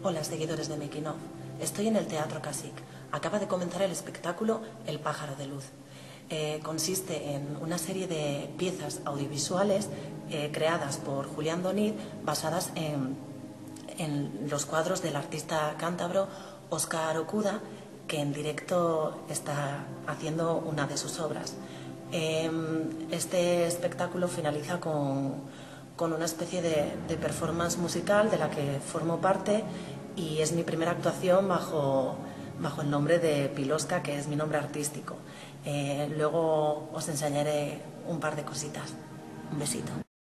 Hola, seguidores de Making of. Estoy en el Teatro Casic. Acaba de comenzar el espectáculo El pájaro de luz. Consiste en una serie de piezas audiovisuales creadas por Julián Donid, basadas en los cuadros del artista cántabro Óscar Okuda, que en directo está haciendo una de sus obras. Este espectáculo finaliza con una especie de performance musical de la que formo parte, y es mi primera actuación bajo el nombre de Pilosca, que es mi nombre artístico. Luego os enseñaré un par de cositas. Un besito.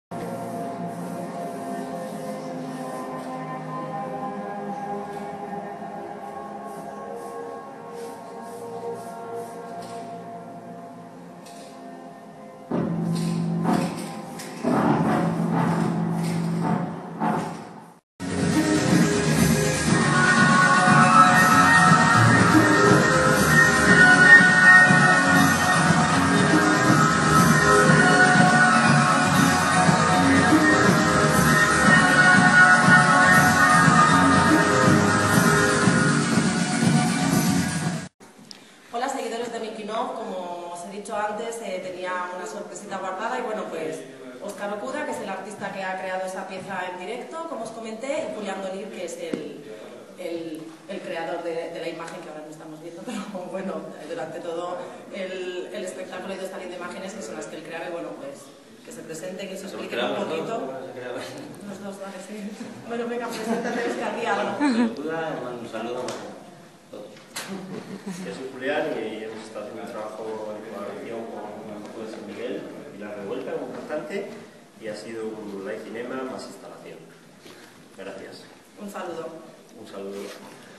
Hola, seguidores de Making of. Como os he dicho antes, tenía una sorpresita guardada y bueno, pues Óscar Okuda, que es el artista que ha creado esa pieza en directo, como os comenté, y Julián Donid, que es el creador de la imagen que ahora no estamos viendo, pero bueno, durante todo el espectáculo ha ido saliendo imágenes que son las que él creaba y bueno, pues que se presenten, que se expliquen un poquito. Los dos, vale, sí. Bueno, venga, preséntate, Óscar, di algo. Un saludo a todos. Yo soy Julián y hemos estado haciendo un trabajo en colaboración con el Museo de San Miguel, Pilar Revuelta, muy importante, y ha sido un live cinema más instalación. Gracias. Un saludo. Un saludo.